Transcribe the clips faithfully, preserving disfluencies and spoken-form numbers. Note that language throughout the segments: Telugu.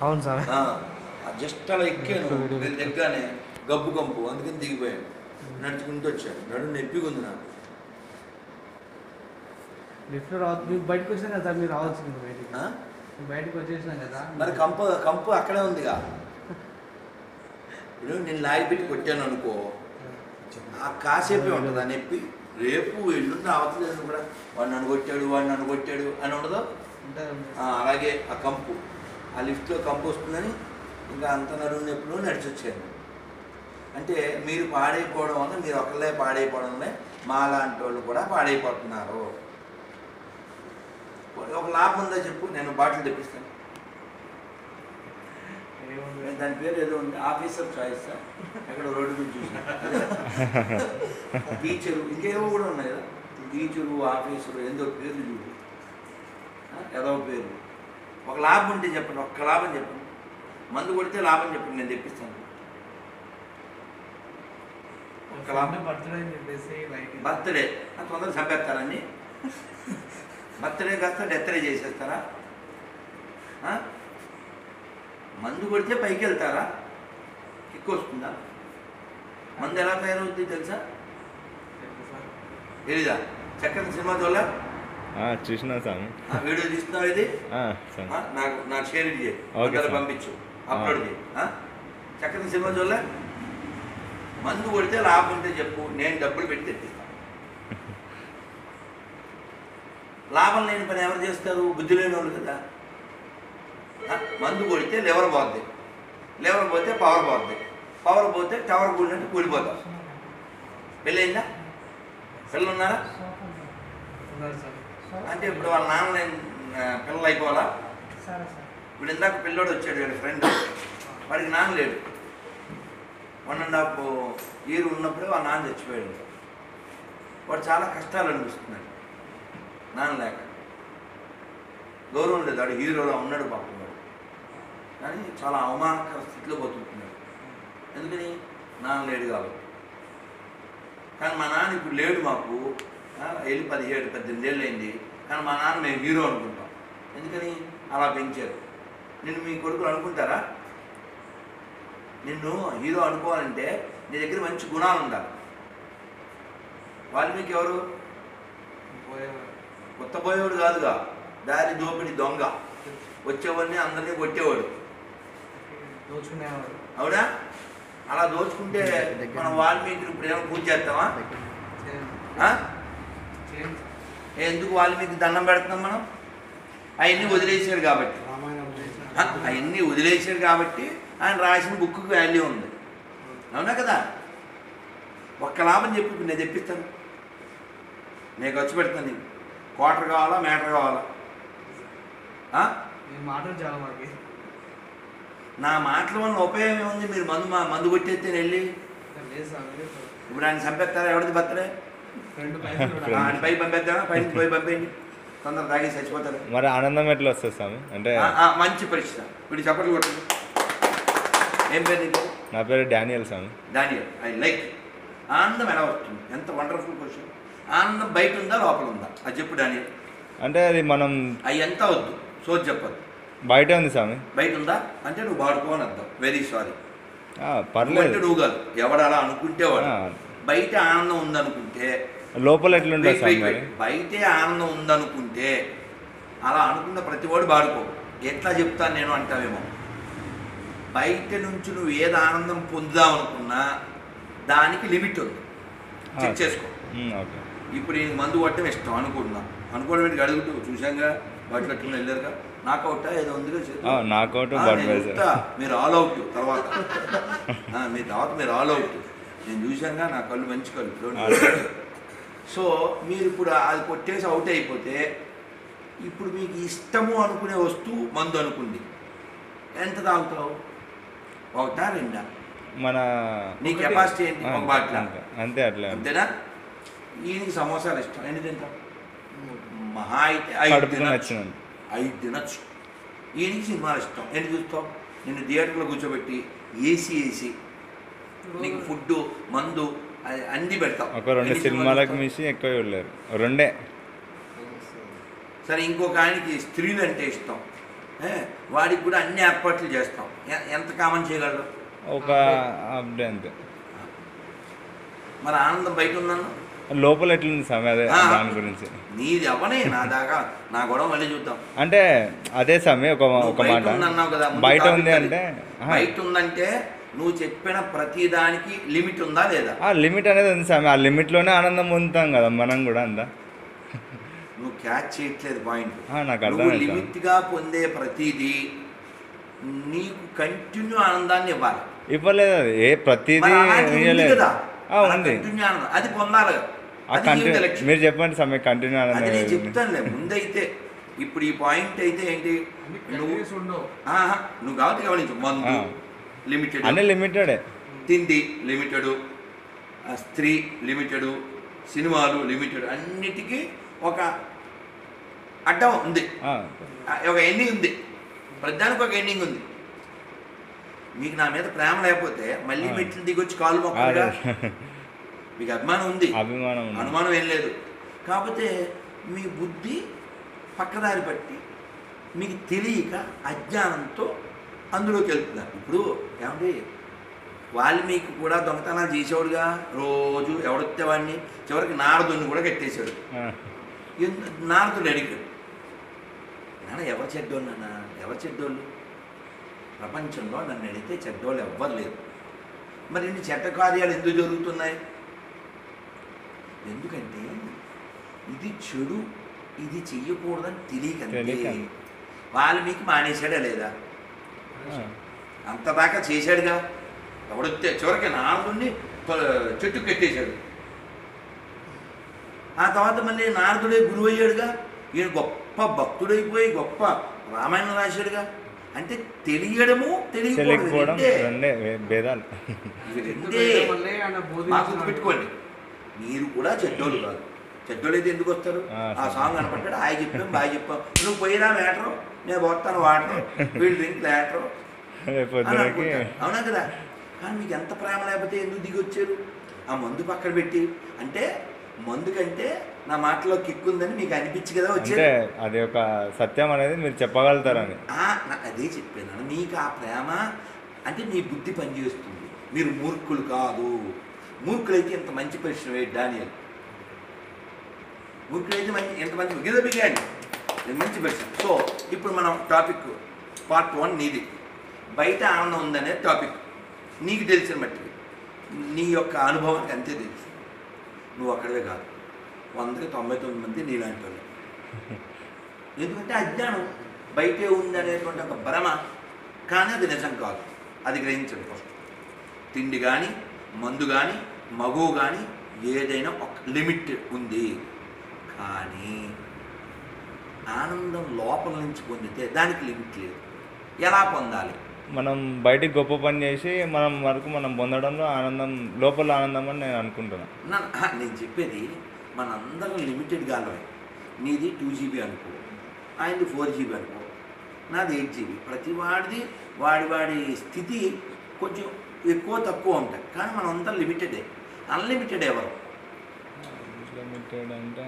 అవును సార్. జస్ట్ అలా ఎక్కాను, నేను దిగ్గానే గబ్బు కంపు, అందుకని దిగిపోయాను. నడుచుకుంటూ వచ్చాను, నడుము నొప్పిగా ఉంది నాకు. లిఫ్ట్లో రావచ్చు, మీరు బయటకు వచ్చినా కదా సార్, మీరు రావచ్చు బయటికి. బయటకు వచ్చేసినాం కదా మరి కంపు కంపు అక్కడే ఉందిగా. ఇప్పుడు నేను లాగి పెట్టి కొట్టాను అనుకో, ఆ కాసేపే ఉంటుంది ఆ నొప్పి. రేపు ఎల్లుండి అవతలేదు కూడా వాడు నన్ను కొట్టాడు వాడు నన్ను కొట్టాడు అని ఉండదు. అలాగే ఆ కంపు, ఆ లిఫ్ట్లో కంపు వస్తుందని ఇంకా అంత నడుము నొప్పులు నడిచి వచ్చాను. అంటే మీరు పాడైపోవడం వల్ల, మీరు ఒకళ్ళే పాడైపోవడం వల్ల మా లాంటి వాళ్ళు కూడా పాడైపోతున్నారు. ఒక లాభం ఉందా చెప్పు, నేను బాటిల్ తెప్పిస్తాను. దాని పేరు ఏదో ఉంది, ఆఫీసర్ చాయిస్. ఎక్కడ రోడ్డు మీద చూసిన టీచరు, ఇంకేవో కూడా ఉన్నాయి కదా, టీచరు ఆఫీసరు ఏందో పేర్లు చూడు, ఏదో పేరు. ఒక లాభం ఉంటే చెప్పండి, ఒక్క లాభం చెప్పండి. మందు కొడితే లాభం చెప్పండి, నేను తెప్పిస్తాను. ఒక్క లాభం. బర్త్డే తొందరగా చంపేస్తారని, బర్త్డే కాస్త డెత్రే చేసేస్తారా? మందు కొడితే పైకి వెళ్తారా? ఎక్కువ వస్తుందా? మందు ఎలా తయారవుతుంది తెలుసా? తెలీదా? చక్కని సినిమా చూడ చూసినా సార్. వీడియో తీస్తున్నావు, ఇది నాకు నాకు షేర్ చేయి, పంపించు, అప్లోడ్ చేయి. చక్కని సినిమా చూడలే? మందు కొడితే లాభం ఉంటే చెప్పు, నేను డబ్బులు పెట్టి తెప్పిస్తాను. లాభం లేని పని ఎవరు చేస్తారు? బుద్ధి లేని వాళ్ళు కదా. మందు కొడితే లివర్ పోద్ది, లివర్ పోతే పవర్ పోద్ది, పవర్ పోతే టవర్ కూలినట్టు కూలిపోతాం. పెళ్ళయిందా? పిల్లలు ఉన్నారా? అంటే ఇప్పుడు వాళ్ళ నాన్న పిల్లలు అయిపోవాలా? ఇప్పుడు ఇందాక పిల్లోడు వచ్చాడు, వీడి ఫ్రెండ్, వాడికి నాన్న లేడు. వన్ అండ్ హాఫ్ ఇయర్ ఉన్నప్పుడే వాళ్ళ నాన్న చచ్చిపోయాడు. వాడు చాలా కష్టాలు అనిపిస్తున్నాడు నాన్న లేక. గౌరవం లేదు, వాడు హీరోలో ఉన్నాడు పాపం వాడు, కానీ చాలా అవమానకర స్థితిలో బతుకుతున్నాడు. ఎందుకని? నాన్న లేడు కాబట్టి. కానీ మా నాన్న ఇప్పుడు లేడు, మాకు వెళ్ళి పదిహేడు పద్దెనిమిది ఏళ్ళు అయింది, కానీ మా నాన్న మేము హీరో అనుకుంటాం. ఎందుకని? అలా పెంచారు. నిన్ను మీ కొడుకులు అనుకుంటారా? నిన్ను హీరో అనుకోవాలంటే నీ దగ్గర మంచి గుణాలు ఉండాలి. వాల్మీకి ఎవరు? కొత్త పోయేవాడు కాదుగా, దారి దోపిడి దొంగ, వచ్చేవాడిని అందరినీ కొట్టేవాడు, అవునా? అలా దోచుకుంటే మనం వాల్మీకిని ఇప్పుడు ఏమో పూజ చేస్తామా? ఎందుకు వాల్మీకి దండం పెడుతున్నాం మనం? అవన్నీ వదిలేసాడు కాబట్టి, అవన్నీ వదిలేసాడు కాబట్టి ఆయన రాసిన బుక్కు వాల్యూ ఉంది, అవునా కదా? ఒక్క లాభం చెప్పి ఇప్పుడు నేను తెప్పిస్తాను, నేను ఖర్చు పెడతాను. నీకు క్వార్టర్ కావాలా, మీటర్ కావాలా? మాటలు చాలా మాకు. నా మాటల వల్ల ఉపయోగం ఏముంది? మీరు మందు మా మందు కొట్టేస్తే వెళ్ళి ఇప్పుడు ఆయన చంపేస్తారా? ఎవరిది బర్త్డే? ఆయన పై పంపేద్దామా? పై నుంచి పోయి పంపేయండి, తొందర తాగి చచ్చిపోతారు. మరి ఆనందం ఎట్లా వస్తుంది స్వామి? అంటే మంచి పరీక్ష. ఇప్పుడు చప్పట్లు కొట్టండి. ఏం పేరు నీకు? నా పేరు Daniel Swami. Daniel. I like. ఆనందం ఎలా వస్తుంది? ఎంత వండర్ఫుల్ క్వశ్చన్. ఆనందం బయట ఉందా లోపల ఉందా? అది చెప్పు డానియల్. అంటే అది మనం అవి ఎంత వద్దు, సోది చెప్పదు. బయటే ఉంది స్వామి. బయట ఉందా అంటే నువ్వు వాడుకోని అర్థం. Very sorry. పర్లేదు, నువ్వు కాదు, ఎవడు అలా అనుకుంటే వాడు. బయట ఆనందం ఉందనుకుంటే లోపల ఎట్లుంటుంది? బయటే ఆనందం ఉందనుకుంటే అలా అనుకున్న ప్రతివాడు వాడుకో. ఎట్లా చెప్తాను నేను అంటావేమో. బయట నుంచి నువ్వు ఏది ఆనందం పొందుదాం అనుకున్నా దానికి లిమిట్ ఉంది, చెక్ చేసుకో. ఇప్పుడు నేను మందు కొట్టడం ఇష్టం అనుకుంటున్నా, అనుకోవడం ఏంటి? అడుగుతూ చూసాగా వాటిలో అట్లా వెళ్ళారుగా, నాకౌట్ ఏదో ఉంది నాకౌట్, మీరు ఆల్ అవుట్ తర్వాత, మీ తర్వాత మీరు ఆల్ అవుట్. నేను చూశానుగా, నా కళ్ళు మంచి కళ్ళు. సో మీరు ఇప్పుడు అది కొట్టేసి అవుట్ అయిపోతే ఇప్పుడు మీకు ఇష్టము అనుకునే వస్తువు మందు అనుకుంది, ఎంత తాగుతావు? ఒకటా రెండా? మన నీ కెపాసిటీ ఏంటి? ఒక బాటిల్ అంతే. అట్లా అంతేనా? ఈయనకి సమోసాలు ఇష్టం, ఎన్ని తింటాం? మహా అయితే ఐదు తినచ్చు, ఐదు తినచ్చు. ఈయనకి సినిమాలు ఇష్టం, ఎన్ని చూస్తాం? నిన్ను థియేటర్లో కూర్చోబెట్టి ఏసీ వేసి నీకు ఫుడ్ మందు అన్నీ పెడతాం. ఒక రెండు సినిమాలకు మించి ఎక్కువ చూడలేరు, రెండే. సరే, ఇంకొక ఆయనకి స్త్రీలు అంటే ఇష్టం, వాడికి కూడా అన్ని ఏర్పాట్లు చేస్తాం. ఎంత కామన్ చేయగలరు? ఒక అప్డే అంతే. మరి ఆనందం బయట ఉందన్న లోపల ఎట్లుంది స్వామి అదే దాని గురించి. నీది అవనే నా దాకా నా గొడవ మళ్ళీ చూద్దాం. అంటే అదే స్వామి ఒక ఒక మాట కదా, బయట ఉంది అంటే బయట ఉందంటే నువ్వు చెప్పిన ప్రతి దానికి లిమిట్ ఉందా లేదా? ఆ లిమిట్ అనేది ఉంది స్వామి. ఆ లిమిట్లోనే ఆనందం పొందుతాం కదా మనం కూడా అంతా. నువ్వు క్యాచ్ చేయట్లేదు పాయింట్. నాకు నువ్వు లిమిట్గా పొందే ప్రతిదీ నీకు కంటిన్యూ ఆనందాన్ని ఇవ్వాలి. ఇవ్వలేదు అది ఏ ప్రతిదీ ఉంది, అది పొందాలి. మీరు చెప్పండి స్వామి కంటిన్యూ ఆనందం. నేను చెప్తానులే ముందైతే. ఇప్పుడు ఈ పాయింట్ అయితే ఏంటి, నువ్వు నువ్వు కాబట్టి గమనించు. మందు లిమిటెడ్, అన్ని లిమిటెడే. తిండి లిమిటెడ్, స్త్రీ లిమిటెడ్, సినిమాలు లిమిటెడ్. అన్నిటికీ ఒక అడ్డం ఉంది, ఒక ఎండింగ్ ఉంది. ప్రతిదానికి ఒక ఎండింగ్ ఉంది. మీకు నా మీద ప్రేమ లేకపోతే మళ్ళీ మెట్లు దిగొచ్చి కాలు మొక్కలుగా మీకు అభిమానం ఉంది, అభిమానం అనుమానం ఏం లేదు. కాకపోతే మీ బుద్ధి పక్కదారి పట్టి మీకు తెలియక అజ్ఞానంతో అందులోకి వెళ్తున్నారు. ఇప్పుడు ఏమండి, వాల్మీకి కూడా దొంగతనాలు చేసేవాడుగా. రోజు ఎవడొస్తే వాడిని చివరికి నారదుని కూడా కట్టేశాడు. నారదుడు అడిగాడు, నాన్న ఎవరు చెడ్డోళ్ళు నాన్న, ఎవరు చెడ్డోళ్ళు? ప్రపంచంలో నన్ను అడిగితే చెడ్డోళ్ళు ఎవ్వరు లేరు. మరి ఇన్ని చెడ్డ కార్యాలు ఎందుకు జరుగుతున్నాయి? ఎందుకంటే ఇది చెడు, ఇది చెయ్యకూడదని తెలియకంటే. వాల్మీకి మానేశాడా లేదా? అంతదాకా చేశాడుగా. ఎవడొస్తే చివరికి నారదుడిని చెట్టు కట్టేశాడు. ఆ తర్వాత మళ్ళీ నారదుడే గురువు అయ్యాడుగా. ఈయన గొప్ప భక్తుడైపోయి గొప్ప రామాయణం రాశాడుగా. అంటే తెలియడము తెలియకపోవడం భేదాలు. ఇవి రెండే. మాకు పెట్టుకోండి, మీరు కూడా చెడ్డోళ్ళు కాదు. చెడ్డోళ్ళు అయితే ఎందుకు వస్తారు? ఆ సాంగ్ కనపడ్డాడు, ఆయన చెప్పాం బాగా చెప్పాం, నువ్వు పోయినా మ్యాటరు, నేను పోతాను వాటరు, వీళ్ళు డ్రింక్ మ్యాటరు అవునా కదా. కానీ మీకు ఎంత ప్రేమ లేకపోతే ఎందుకు దిగి వచ్చారు? ఆ మందు పక్కన పెట్టి. అంటే మందు కంటే నా మాటలో కిక్ ఉందని మీకు అనిపించి కదా వచ్చారు. అది ఒక సత్యం అనేది మీరు చెప్పగలుగుతారని అదే చెప్పాను. మీకు ఆ ప్రేమ అంటే మీ బుద్ధి పనిచేస్తుంది. మీరు మూర్ఖులు కాదు. మూర్ఖులైతే ఇంత మంచి ప్రశ్న వేయండి డానియల్. మూర్ఖులైతే మంచి ఎంత మంచి గిద బిగాండి మంచి ప్రశ్న. సో ఇప్పుడు మనం టాపిక్ పార్ట్ వన్ నీది. బయట ఆనందం ఉందనే టాపిక్ నీకు తెలిసిన మట్టికి, నీ యొక్క అనుభవానికి అంతే తెలుసు. నువ్వు అక్కడే కాదు, వందకి తొంభై తొమ్మిది మంది నీలాంటి వాళ్ళు. ఎందుకంటే అజ్ఞానం బయటే ఉంది అనేటువంటి ఒక భ్రమ. కానీ అది నిజం కాదు. అది గ్రహించండి ఫస్ట్. తిండి కానీ, మందు కానీ, మగువు కానీ ఏదైనా ఒక లిమిట్ ఉంది. కానీ ఆనందం లోపల నుంచి పొందితే దానికి లిమిట్ లేదు. ఎలా పొందాలి? మనం బయటికి గొప్ప పని చేసి మనం వరకు మనం పొందడంలో ఆనందం, లోపల ఆనందం అని నేను అనుకుంటున్నాను. నేను చెప్పేది మనందరం లిమిటెడ్ కాలమే. నీది టూ జీబీ అనుకో, ఆయనది ఫోర్ జీబీ అనుకో, నాది ఎయిట్ జీబీ. ప్రతి వాడిది వాడి వాడి స్థితి కొంచెం ఎక్కువ తక్కువ ఉంటాయి. కానీ మనం అంతా లిమిటెడే. అన్లిమిటెడ్ ఎవరు? లిమిటెడ్ అంటే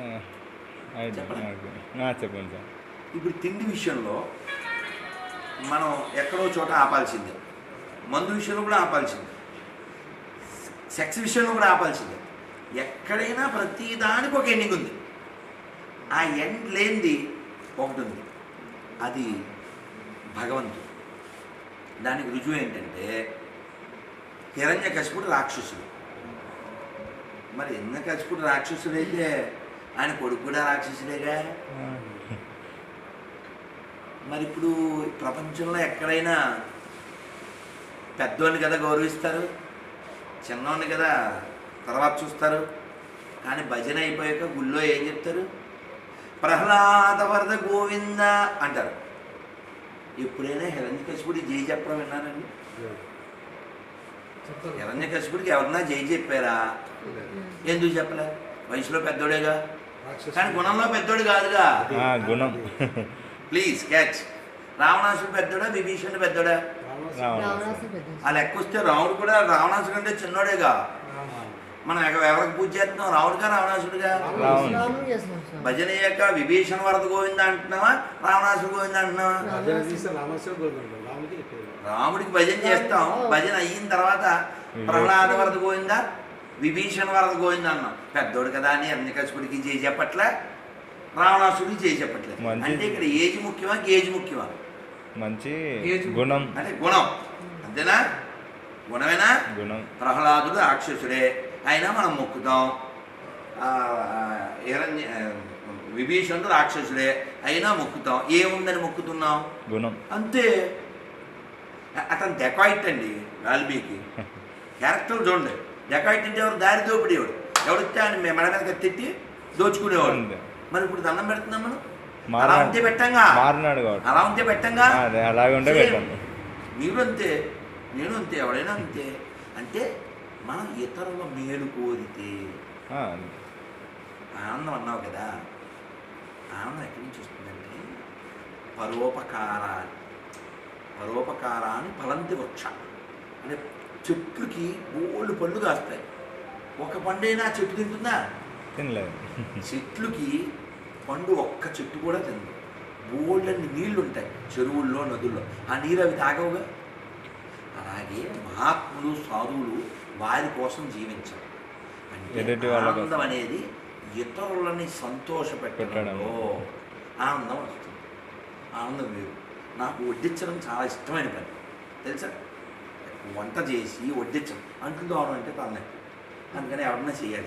చెప్పండి సార్. ఇప్పుడు తిండి విషయంలో మనం ఎక్కడో చోట ఆపాల్సిందే, మందు విషయంలో కూడా ఆపాల్సిందే, సెక్స్ విషయంలో కూడా ఆపాల్సిందే. ఎక్కడైనా ప్రతి దానికి ఒక ఎండింగ్ ఉంది. ఆ ఎండ్ లేనిది ఒకటి ఉంది, అది భగవంతుడు. దానికి రుజువు ఏంటంటే హిరణ్యకశిపుడు రాక్షసుడు. మరి హిరణ్యకశిపుడు రాక్షసుడైతే ఆయన కొడుకు కూడా రాక్షసుడేగా. మరి ఇప్పుడు ప్రపంచంలో ఎక్కడైనా పెద్దోడిని కదా గౌరవిస్తారు, చిన్నోడిని కదా తర్వాత చూస్తారు. కానీ భజన అయిపోయాక గుళ్ళో ఏం చెప్తారు? ప్రహ్లాద వరద గోవింద అంటారు. ఎప్పుడైనా హిరణ్యకశిపుడికి జై చెప్పడం విన్నారండి? హిరణ్యకశిపుడికి ఎవరన్నా జై చెప్పారా? ఎందుకు చెప్పలే? వయసులో పెద్దోడేగా, కానీ గుణంలో పెద్దోడు కాదుగా. గుణం ప్లీజ్ క్యాచ్. రావణాసుడు పెద్దోడా, విభీషణుడు పెద్దోడా? ఆ లెక్క వస్తే రాముడు కూడా రావణాసుడు కంటే చిన్నోడేగా. మనం ఎవ- ఎవరికి పూజ చేస్తున్నాం? రావణుడిగా రావణాసుడిగా? రావణుడు. రాముడు చేస్తున్నాం స్వామి. భజన యొక్క విభీషణ వరద గోవింద అంటున్నావా, రావణాసుడు గోవింద అంటున్నావా? భజన తీస్తే రామేశ్వర గోవింద రాముడికి ఎక్కువ. రాముడికి భజన చేస్తాం. భజన అయిన తర్వాత ప్రహ్లాద వరద గోవింద, విభీషణ వరద గోవింద అన్నాం. పెద్దోడు కదా అని అన్నికసుడికి చేసి చెప్పట్లే, రావణాసుడికి చేసి చెప్పట్లేదు. మంచిది. అంటే ఇక్కడ ఏజ్ ముఖ్యమా, గేజ్ ముఖ్యమా? మంచి ఏజ్ గుణం. అంటే గుణం అంతేనా? గుణమేనా? గుణం. ప్రహ్లాదుడు రాక్షసుడే అయినా మనం మొక్కుతాం. ఆ, హిరణ్య విభీషణుడు రాక్షసుడే అయినా మొక్కుతాం. ఏముందని మొక్కుతున్నాం? గుణం. అంతే. అతను డెకాయిట్ అండి వాల్మీకి. క్యారెక్టర్ చూడండి. డెకాయిట్ అంటే ఎవరు? దారి దోపిడేవాడు. ఎవడితే ఆయన మెడ మీద తిట్టి దోచుకునేవాడు. అంతే. మరి ఇప్పుడు దండం పెడుతున్నాం మనం. అలా మారినాడు. ఉంటే పెట్టంగా, మారినాడు కాబట్టి అలా ఉంటే పెట్టంగా. అదే అలాగే ఉంటే Same. పెట్టండి. మీరు అంతే, నేను అంతే, ఎవడైనా అంతే. అంటే మనం ఇతరుల మేలు కోరితే ఆ, ఆనందం అన్నావు కదా. ఆనందం ఎక్కడి నుంచి వస్తుందంటే పరోపకారాన్ని పరోపకారాన్ని ఫలంతి వృక్ష. అంటే చెట్లుకి బోళ్ళు పళ్ళు కాస్తాయి. ఒక పండైనా చెట్టు తింటుందా? తినలేదు. చెట్లుకి పండు ఒక్క చెట్టు కూడా తిందు. బోళ్ళన్ని నీళ్లు ఉంటాయి చెరువుల్లో, నదుల్లో. ఆ నీరు అవి తాగవుగా. అలాగే మహాత్ములు, సాధువులు వారి కోసం జీవించారు. అంటే ఎదుటి వాళ్ళ కోసం. ఆనందం అనేది ఇతరులని సంతోషపెట్టడంలో ఆనందం వస్తుంది. ఆనందం వేరు. నాకు వడ్డించడం చాలా ఇష్టమైన పని తెలుసా. వంట చేసి వడ్డించడం అంటుందో అంటే తనకి, అందుకని ఎవరన్నా చేయాలి.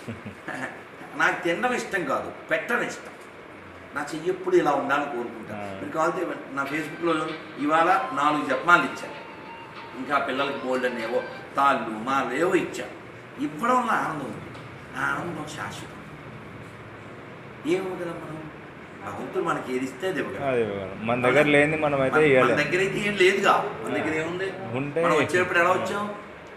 నాకు తినడం ఇష్టం కాదు, పెట్టడం ఇష్టం. నా చెయ్యి ఎప్పుడు ఇలా ఉండాలని కోరుకుంటాను. మీరు కావాలంటే నా ఫేస్బుక్లో ఇవాళ నాలుగు జపమాలు ఇచ్చాను. ఇంకా పిల్లలకి బోల్డ్ అని ఏవో తాళ్ళు మాలు ఏవో ఇచ్చాను. ఇవ్వడం వల్ల ఆనందం ఉంది. ఆ ఆనందం శాశ్వతం. ఏమవుతుందా మనం? భగవంతుడు మనకి ఏది ఇస్తే అది ఇవ్వగలం. అది మన దగ్గర లేని మనం అయితే మన- మన ఇవ్వలేం. దగ్గర అయితే ఏం లేదుగా. మన దగ్గర ఏముంది? ఉంటే మనం వచ్చేటప్పుడు ఎలా వచ్చాం?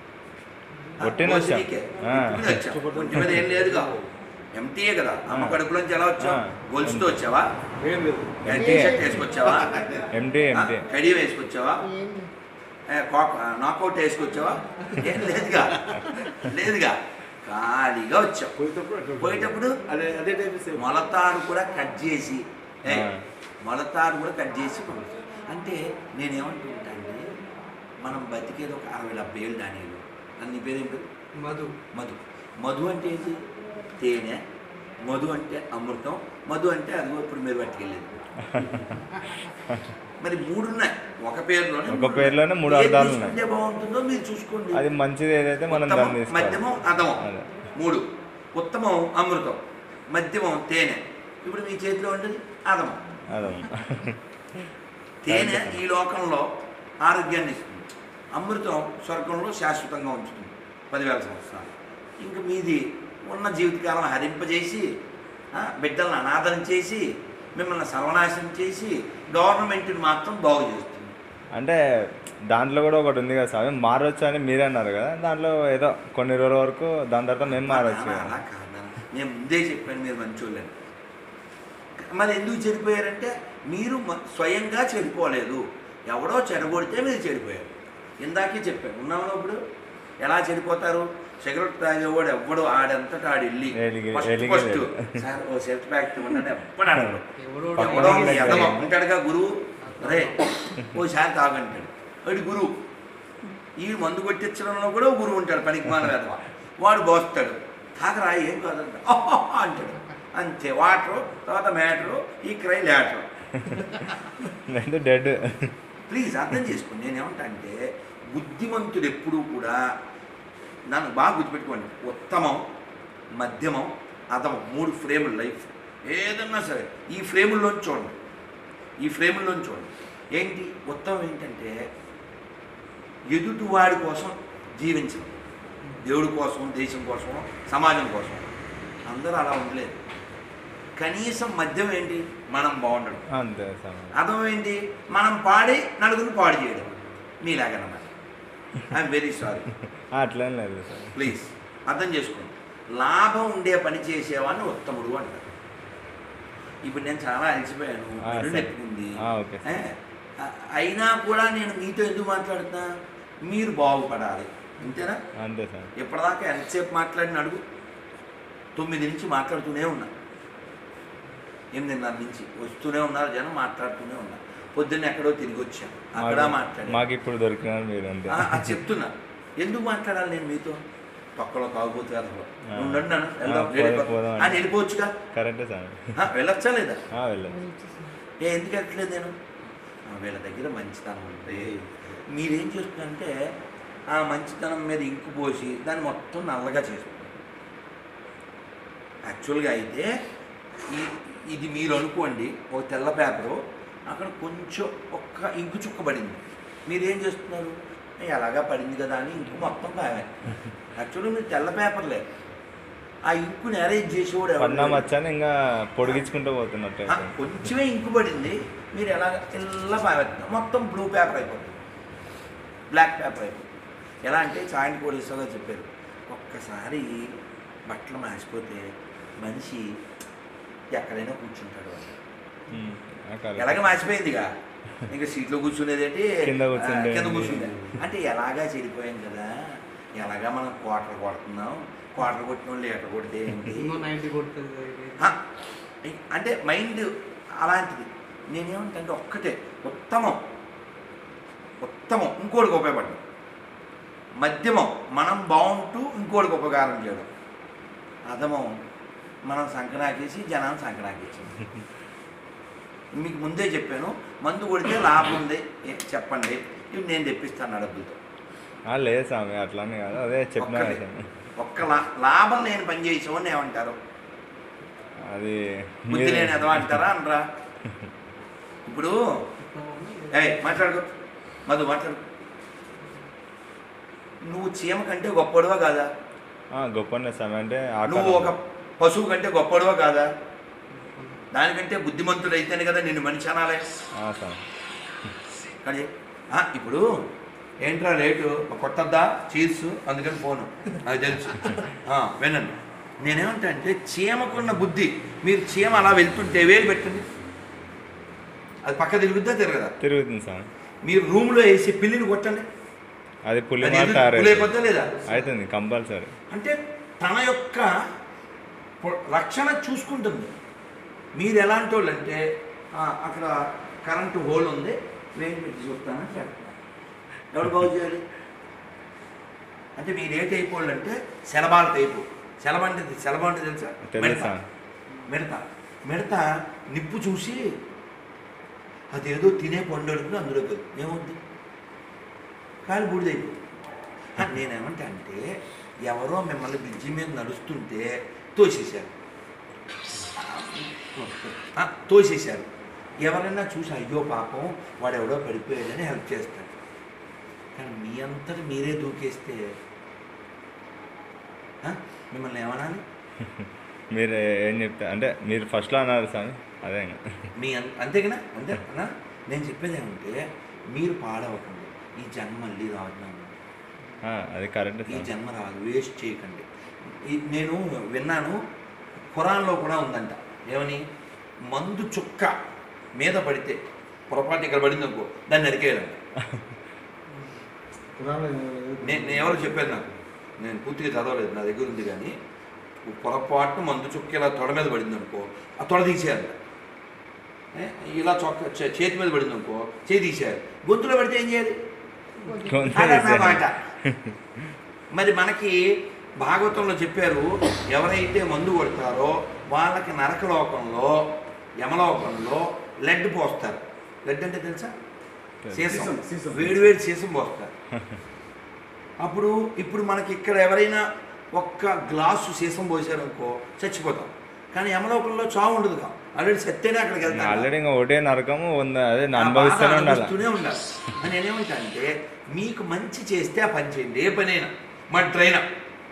ఒట్టిన వచ్చాం. భోజనీకే. ఆ. ఒట్టిన వచ్చాం. ఒంటి మీద ఏం లేదుగా, ఎంటీఏ కదా. అమ్మ కడుపులోంచి ఎలా వచ్చావు? ఆ. గొలుసుతో వచ్చావా? ఏం లేదు. టీ షర్ట్ వేసుకొచ్చావా? ఎంటీ ఎంటీ. కడియం వేసుకొచ్చావా? ఏంది? నాకౌట్ వేసుకొచ్చావా? ఏం లేదుగా, లేదుగా. ఖాళీగా వచ్చావు. పోయేటప్పుడు అట్లా ఉంటుంది. పోయేటప్పుడు అదే అదే టైప్ సేమ్. మొలతాడు కూడా కట్ చేసి ఏ, ఆ. మొలతాడు కూడా కట్ చేసి పంపిస్తాం. అంటే నేనేమంటుంటా అంటే మనం బతికేది ఒక అరవై డెబ్బై ఏళ్ళు దానిలో. అన్ని పేరు ఏం పేరు? మధు. మధు. మధు అంటే ఏంటి? తేనె. మధు అంటే అమృతం. మధు అంటే అదిగో ఇప్పుడు మీరు పట్టుకెళ్ళేది. మరి మూడు ఉన్నాయి ఒక పేరులోనే. ఒక పేరులోనే మూడు అర్థాలు ఉన్నాయి. ఏది బాగుంటుందో మీరు చూసుకోండి. అది మంచిది ఏదైతే మనం ఉత్తమం, దాన్ని తీసుకోవాలి. మధ్యమం, అధమం. అదే. మూడు. ఉత్తమం అమృతం, మధ్యమం తేనె. ఇప్పుడు మీ చేతిలో ఉండేది అధమం. అదే. తేనె ఈ లోకంలో ఆరోగ్యాన్ని ఇస్తుంది. అమృతం స్వర్గంలో శాశ్వతంగా ఉంచుతుంది పదివేల సంవత్సరాలు. ఇంకా మీది ఉన్న జీవితకాలం హరింపజేసి ఆ, బిడ్డలను అనాథనం చేసి మిమ్మల్ని సర్వనాశనం చేసి గవర్నమెంట్ని మాత్రం బాగు చేస్తుంది. అంటే దాంట్లో కూడా ఒకటి ఉంది కదా స్వామి, మారొచ్చు అని మీరే అన్నారు కదా. దాంట్లో ఏదో కొన్ని రోజుల వరకు దాని తర్వాత మేము మారొచ్చు అలా కదా. అలా కాదు, నేను ముందే చెప్పాను మీరు మంచోళ్ళని. మరి ఎందుకు చెడిపోయారంటే మీరు మ- స్వయంగా చెడిపోలేదు. ఎవడో చెడగొడితే మీరు చెడిపోయారు. ఇందాకే చెప్పాను. ఉన్నామని ఇప్పుడు ఎలా చెడిపోతారు? సిగరెట్ తాగేవాడు ఎవ్వడు ఆడంతటా ఆడు వెళ్ళి ఎలిగి- ఫస్ట్ ఎలిగి ఫస్ట్ లేదు. సార్ ఓ సిగరెట్ ప్యాకెట్ ఇవ్వండి ఎప్పుడు అడగడు. ఎవడో పక్కన ఎవడో వాళ్ళ దగ్గర. ఎదవ ఉంటాడుగా గురువు, రే ఓసారి తాగంటాడు. వాడి గురువు. ఈ మందు కొట్టించడంలో కూడా ఓ గురువు ఉంటాడు, పనికి మాల వెదవ. వాడు బోస్తాడు, తాగరా ఏం కాదంట అంటాడు. అంతే. వాటరు, తర్వాత మ్యాటరు, ఈ క్రై ల్యాటరు. లేదు డెడ్. ప్లీజ్ అర్థం చేసుకోండి. నేనేమంటా అంటే బుద్ధిమంతుడు ఎప్పుడూ కూడా నన్ను బాగా గుర్తుపెట్టుకోండి. ఉత్తమం, మధ్యమం, అధమం, మూడు ఫ్రేములు లైఫ్. ఏదన్నా సరే ఈ ఫ్రేముల్లోంచి చూడండి. ఈ ఫ్రేముల్లోంచి చూడండి. ఏంటి ఉత్తమం? ఏంటంటే ఎదుటివాడి కోసం జీవించడం. దేవుడి కోసం, దేశం కోసం, సమాజం కోసం. అందరూ అలా ఉండలేదు. కనీసం మధ్యం ఏంటి? మనం బాగుండడం. అంతే స్వామి. అర్థం ఏంటి? మనం పాడి నలుగురిని పాడు చేయడం. మీలాగనమాట. I'm very sorry. అట్లేం లేదు సార్. ప్లీజ్ అర్థం చేసుకోండి. లాభం ఉండే పని చేసేవాడిని ఉత్తముడు అంటారు. ఇప్పుడు నేను చాలా అలసిపోయాను, ఆ, నడుము సరే. నొప్పింది. ఆ, ఓకే. ఏ, అయినా కూడా నేను మీతో ఎందుకు మాట్లాడుతున్నా? మీరు బాగుపడాలి. అంతేనా? అంతే సార్. ఇప్పటిదాకా ఎంతసేపు మాట్లాడిన అడుగు. తొమ్మిది నుంచి మాట్లాడుతూనే ఉన్నా, ఎనిమిదిన్నర నుంచి వస్తూనే ఉన్నారు జనం, మాట్లాడుతూనే ఉన్నారు. పొద్దున్న ఎక్కడో తిరిగి వచ్చాను, అక్కడ మాట్లాడాను. మాకు ఇప్పుడు దొరికినారు మీరు అంతే. అది చెప్తున్నా, ఎందుకు మాట్లాడాలి నేను మీతో? తొక్కలో కాకపోతే అసలు నువ్వు నన్ను వెళ్దాం అని వెళ్ళిపోవచ్చుగా. కరెక్టే సార్. వెళ్ళొచ్చా లేదా? వెళ్ళచ్చు. ఏ ఎందుకు వెళ్ళట్లేదు నేను? వీళ్ళ దగ్గర మంచితనం ఉంది. మీరేం చేస్తున్నారంటే ఆ మంచితనం మీద ఇంకు పోసి దాన్ని మొత్తం నల్లగా చేస్తున్నారు. యాక్చువల్గా అయితే ఈ ఇది మీరు అనుకోండి, ఒక తెల్ల పేపరు, అక్కడ కొంచెం ఒక్క ఇంకు చుక్క పడింది, మీరేం చేస్తున్నారు? ఎలాగా పడింది కదా అని ఇంకు మొత్తం కావాలి. యాక్చువల్గా మీరు తెల్ల పేపర్లే, ఆ ఇంకుని అరేంజ్ చేసేవాడు వచ్చాను ఇంకా పొడిగించుకుంటూ పోతున్నట్టు. కొంచెమే ఇంకు పడింది, మీరు ఎలాగ తెల్ల పావేస్తున్నారు, మొత్తం బ్లూ పేపర్ అయిపోతుంది, బ్లాక్ పేపర్ అయిపోతుంది. ఎలా అంటే చాయింట్ పోలీసుగా చెప్పారు, ఒక్కసారి బట్టలు మాసిపోతే మనిషి ఎక్కడైనా కూర్చుంటాడు. ఎలాగ మాసిపోయిందిగా, ఇంకా సీట్లో కూర్చునేదేంటి, కింద కూర్చుంటే కింద కూర్చుండే అంటే ఎలాగా చెడిపోయాం కదా, ఎలాగా మనం క్వార్టర్ కొడుతున్నాం, క్వార్టర్ కొట్టిన వాళ్ళు ఎక్కడ కొడితే ఏంటి అంటే మైండ్ అలాంటిది. నేనేమంటే ఒక్కటే ఉత్తమం, ఉత్తమం ఇంకోటికి ఉపయోగపడడం, మధ్యమం మనం బాగుంటూ ఇంకోటికి ఉపకారం చేయడం, అధమం మనం సంకనాకేసి జనాన్ని సంకనాకేసి. మీకు ముందే చెప్పాను, మందు కొడితే లాభం ఉంది చెప్పండి, ఇవి నేను తెప్పిస్తాను డబ్బులతో. లేదు స్వామి అట్లానే కాదు, అదే చెప్పిన ఒక్క లా లాభం లేని పని చేసామని ఏమంటారు? అది బుద్ధి లేని ఎదవ అంటారా అనరా? ఇప్పుడు ఏ మాట్లాడుకో మధు మాట్లాడు, నువ్వు చీమ కంటే గొప్పడువా కాదా? గొప్పనే స్వామి. అంటే నువ్వు ఒక పశువు కంటే గొప్పడువా కాదా? దానికంటే బుద్ధిమంతుడు అయితేనే కదా నిన్ను మనిషి అనాలే. కానీ ఇప్పుడు ఏంట్రా రేటు కొట్టద్దా చీర్స్, అందుకని ఫోను అది తెలుసు వినండి. నేనేమంటా అంటే చీమకున్న బుద్ధి, మీరు చీమ అలా వెళ్తుంటే వేలు పెట్టండి, అది పక్క తిరుగుద్దా తిరగదా? తిరుగుతుంది సార్. మీరు రూమ్లో వేసి పిల్లిని కొట్టండి, అది పులి పులిపోద్దా లేదా? అవుతుంది కంపల్సరీ. అంటే తన యొక్క రక్షణ చూసుకుంటుంది. మీరు ఎలాంటి వాళ్ళు అంటే అక్కడ కరెంటు హోల్ ఉంది, వేలు పెట్టి చూస్తానని చెప్తాను, ఎవరు బాగు చేయాలి అంటే మీరు ఏ టైపు వాళ్ళు అంటే శలభాల టైపు. శలభ అంటే శలభ అంటే తెలుసా? మిడత. మిడత మిడత నిప్పు చూసి అదేదో తినే పండు అడుగుని అందులో పోయి ఏమవుద్ది, కానీ బూడిదైపోయి. నేనేమంటా అంటే ఎవరో మిమ్మల్ని బ్రిడ్జి మీద నడుస్తుంటే తోసేశారు తోసేశారు ఎవరైనా చూసి అయ్యో పాపం వాడు ఎవడో పడిపోయాడని హెల్ప్ చేస్తారు. కానీ మీ అంతటి మీరే దూకేస్తే మిమ్మల్ని ఏమనాలి? మీరు ఏం చెప్తారు అంటే మీరు ఫస్ట్లో అన్నారు సార్, అదే మీ అంతేకనా? అంతే అన్నా. నేను చెప్పేది ఏమంటే మీరు పాడవకండి, ఈ జన్మ మళ్ళీ రాదు, అది కరెక్ట్. ఈ జన్మ రాదు, వేస్ట్ చేయకండి. నేను విన్నాను ఖురాన్లో కూడా ఉందంట, ఏమని, మందు చుక్క మీద పడితే పొరపాటు ఇక్కడ పడింది అనుకో దాన్ని నరికేయాలంట. నేను నేను ఎవరు చెప్పాను, నాకు నేను పూర్తిగా చదవలేదు, నా దగ్గర ఉంది. కానీ పొరపాటు మందు చుక్క ఇలా తొడ మీద పడింది అనుకో ఆ తొడ తీసేయాలంట. ఇలా చొక్క చేతి మీద పడింది అనుకో చేతి తీసేయాలి. గొంతులో పడితే ఏం చేయాలి అదన్నమాట. మరి మనకి భాగవతంలో చెప్పారు, ఎవరైతే మందు కొడతారో వాళ్ళకి నరకలోకంలో యమలోకంలో లెడ్ పోస్తారు. లెడ్ అంటే తెలుసా? సీసం, వేడి వేడి సీసం పోస్తారు. అప్పుడు ఇప్పుడు మనకి ఇక్కడ ఎవరైనా ఒక్క గ్లాసు సీసం పోసారనుకో చచ్చిపోతాం, కానీ యమలోకంలో చావు ఉండదు. కా ఆల్రెడీ సత్తేనే అక్కడికి వెళ్తాం, ఆల్రెడీ ఇంకా ఒకటే నరకము అదే అనుభవిస్తూనే ఉండాలి. అని నేనేమంటా అంటే మీకు మంచి చేస్తే ఆ పని చేయండి, ఏ పనైనా మా ట్రైన్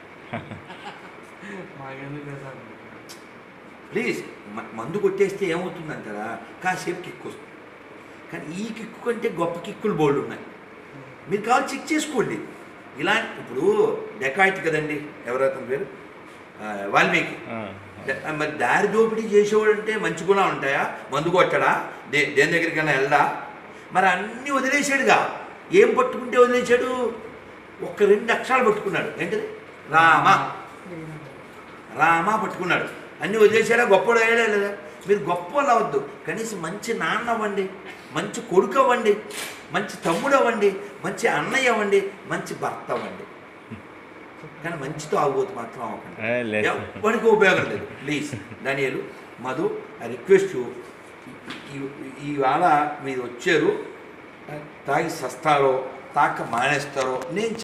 ప్లీజ్. మందు కొట్టేస్తే ఏమవుతుందంటారా, కాసేపు కిక్కు వస్తుంది. కానీ ఈ కిక్కు కంటే గొప్ప కిక్కులు బోల్డ్ ఉన్నాయి, మీరు కావాలి చెక్ చేసుకోండి. ఇలా ఇప్పుడు డెకాయిట్ కదండి, ఎవరైతే పేరు వాల్మీకి, మరి దారి దోపిడీ చేసేవాడు అంటే మంచి గుణాలు ఉంటాయా? మందు కొట్టడా, దే దేని దగ్గరికైనా వెళ్ళడా? మరి అన్నీ వదిలేసాడుగా. ఏం పట్టుకుంటే వదిలేశాడు? ఒక్క రెండు అక్షరాలు పట్టుకున్నాడు. ఏంటిది? రామ. రామ పట్టుకున్నాడు. అన్నీ వదిలేసాడా? గొప్పడు అయ్యాడా లేదా? మీరు గొప్ప వాళ్ళు అవ్వద్దు, కనీసం మంచి నాన్న అవ్వండి, మంచి కొడుకు అవ్వండి, మంచి తమ్ముడు అవ్వండి, మంచి అన్నయ్య అవ్వండి, మంచి భర్త అవ్వండి. కానీ మంచితో ఆగబోతు మాత్రం అవ్వకండి, ఎవరికి ఉపయోగం లేదు. ప్లీజ్ దానియాలు, మధు, ఐ రిక్వెస్ట్ యూ, ఇవాళ మీరు వచ్చారు, తాగి సస్తారో తాక మానేస్తారో నేను